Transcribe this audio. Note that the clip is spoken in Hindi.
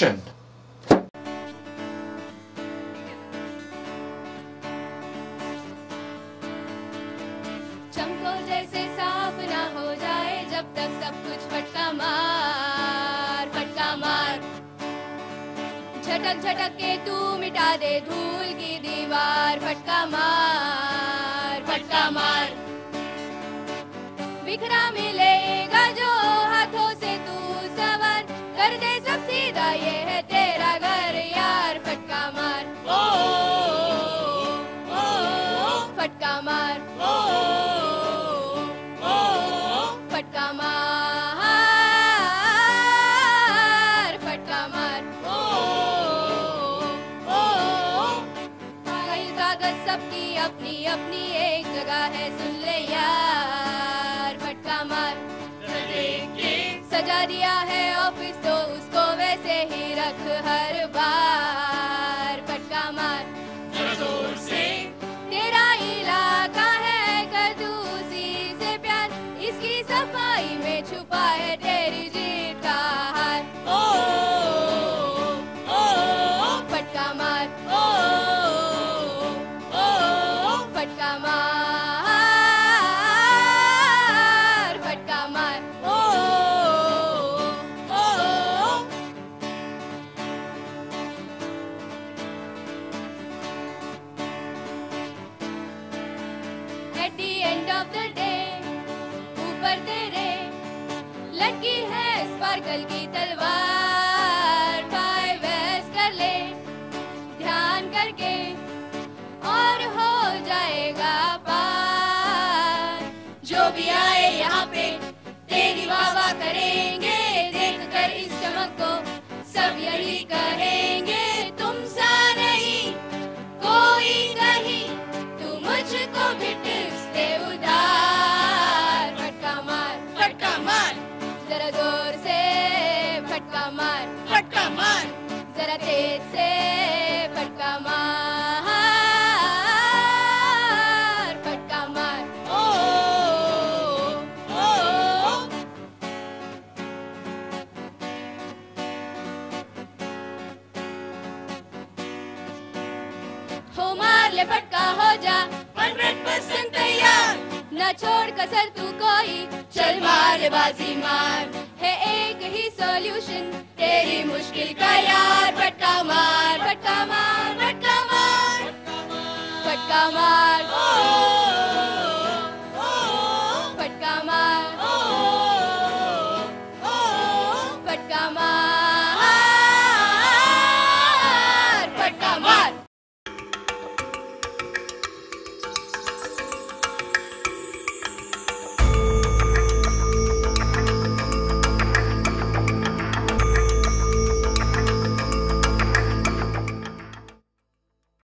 Action! चमको जैसे साफ ना हो जाए जब तक सब कुछ फटका मार, फटका मार। झटक झटक के तू मिटा दे धूल की दीवार, फटका मार, फटका मार। बिखरा मिलेगा जो हाथों से तू सवार, कर दे सब सीधा ये है तेरा घर यार, फटका मार। ओ, ओ, ओ, फटका मार। ओ, फटका मार, फटका मार। फाइल कागज सबकी अपनी अपनी एक जगह है, सुन ले यार, फटका मार। सजा दिया है ऑफिस तो उसको वैसे ही रख हर बार, फटका मार। जोर से तेरा इलाका है, कर तू उसी से प्यार, इसकी सफाई में छुपा है तेरी जीत का हार। ओ, ओ, फटका मार। ओ, ओ, फटका मार, फटका मार। ओ, ओ, at the end of the day ऊपर तेरे लटकी है स्पार्कल की तलवार, फाइव एस कर ले ध्यान करके और हो जाएगा पार। जो भी आए यहाँ पे तेरी वाह वाह करेंगे, देख कर इस चमक को सब यही कहेंगे, तुम सा नहीं कोई कहीं, तू मुझको भी टिप्स दे उधार, फटका मार, फटका मार। जरा जोर से फटका मार, फटका मार। जरा तेज से फटका मार, फटका मार। ओ, ओ, हो मार ले फटका, हो जा 100% तैयार, न छोड़ कसर तू कोई, चल मार ले बाजी मार। है एक ही सॉल्यूशन तेरी मुश्किल का यार,